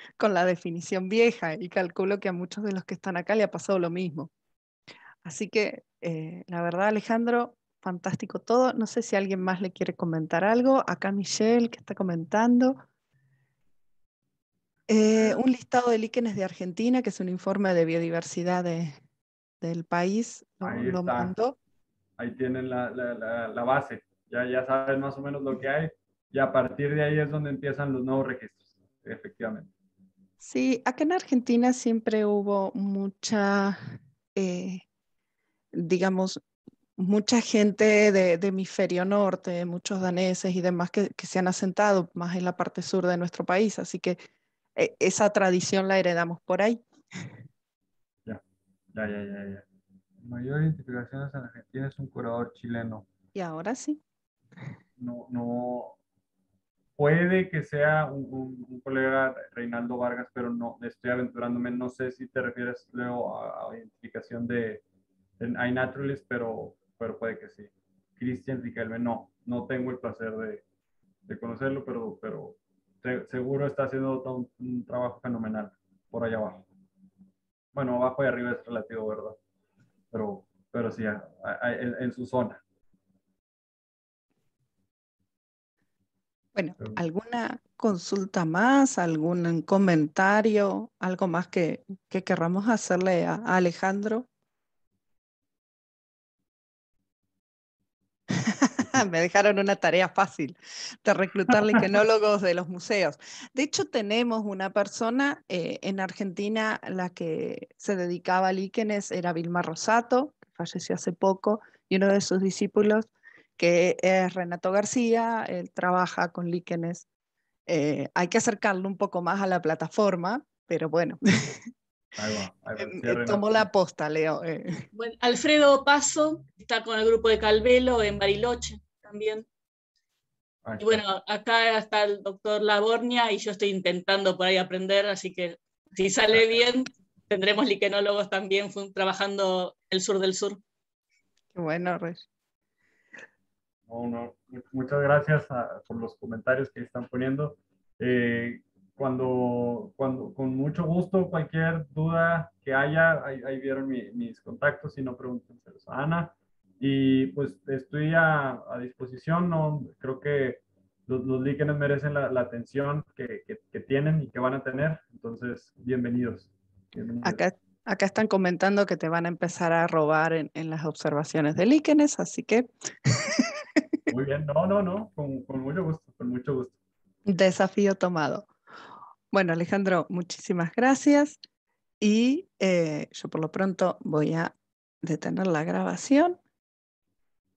con la definición vieja y calculo que a muchos de los que están acá le ha pasado lo mismo. Así que, eh, la verdad, Alejandro, fantástico todo. No sé si alguien más le quiere comentar algo. Acá Michelle, que está comentando. Eh, un listado de líquenes de Argentina, que es un informe de biodiversidad de, del país, lo, Ahí lo está. mandó. Ahí tienen la, la, la, la base. Ya, ya saben más o menos lo que hay. Y a partir de ahí es donde empiezan los nuevos registros, efectivamente. Sí, acá en Argentina siempre hubo mucha, eh, digamos, mucha gente de, de hemisferio norte, muchos daneses y demás que, que se han asentado más en la parte sur de nuestro país, así que eh, esa tradición la heredamos por ahí. Ya, ya, ya, ya. ya. Mayor identificaciones en Argentina es un curador chileno. Y ahora sí. No, no, puede que sea un, un, un colega, Reinaldo Vargas, pero no, estoy aventurándome, no sé si te refieres luego a, a identificación de, de iNaturalist, pero, pero puede que sí. Cristian Riquelme, no, no tengo el placer de, de conocerlo, pero, pero te, seguro está haciendo todo un, un trabajo fenomenal por allá abajo. Bueno, abajo y arriba es relativo, ¿verdad? Pero, pero sí, a, a, en, en su zona. Bueno, ¿alguna consulta más, algún comentario, algo más que, que querramos hacerle a, a Alejandro? Me dejaron una tarea fácil de reclutar liquenólogos de los museos. De hecho, tenemos una persona eh, en Argentina, la que se dedicaba a líquenes era Vilma Rosato, que falleció hace poco, y uno de sus discípulos, que es Renato García, él trabaja con líquenes. Eh, hay que acercarlo un poco más a la plataforma, pero bueno. Ahí va, ahí va. Sí, eh, tomo la posta, Leo. Eh. Bueno, Alfredo Paso está con el grupo de Calvelo en Bariloche también. Y bueno, acá está el doctor Labornia y yo estoy intentando por ahí aprender, así que si sale bien, tendremos liquenólogos también trabajando el sur del sur. Qué bueno, Rey. No, no, muchas gracias a, por los comentarios que están poniendo. Eh, cuando, cuando, con mucho gusto, cualquier duda que haya, ahí, ahí vieron mi, mis contactos, si no, pregúntenselos a Ana. Y pues estoy a, a disposición, ¿no? Creo que los, los líquenes merecen la, la atención que, que, que tienen y que van a tener. Entonces, bienvenidos. bienvenidos. Acá, acá están comentando que te van a empezar a robar en, en las observaciones de líquenes, así que... Muy bien, no, no, no, con, con mucho gusto, con mucho gusto. Desafío tomado. Bueno, Alejandro, muchísimas gracias y eh, yo por lo pronto voy a detener la grabación.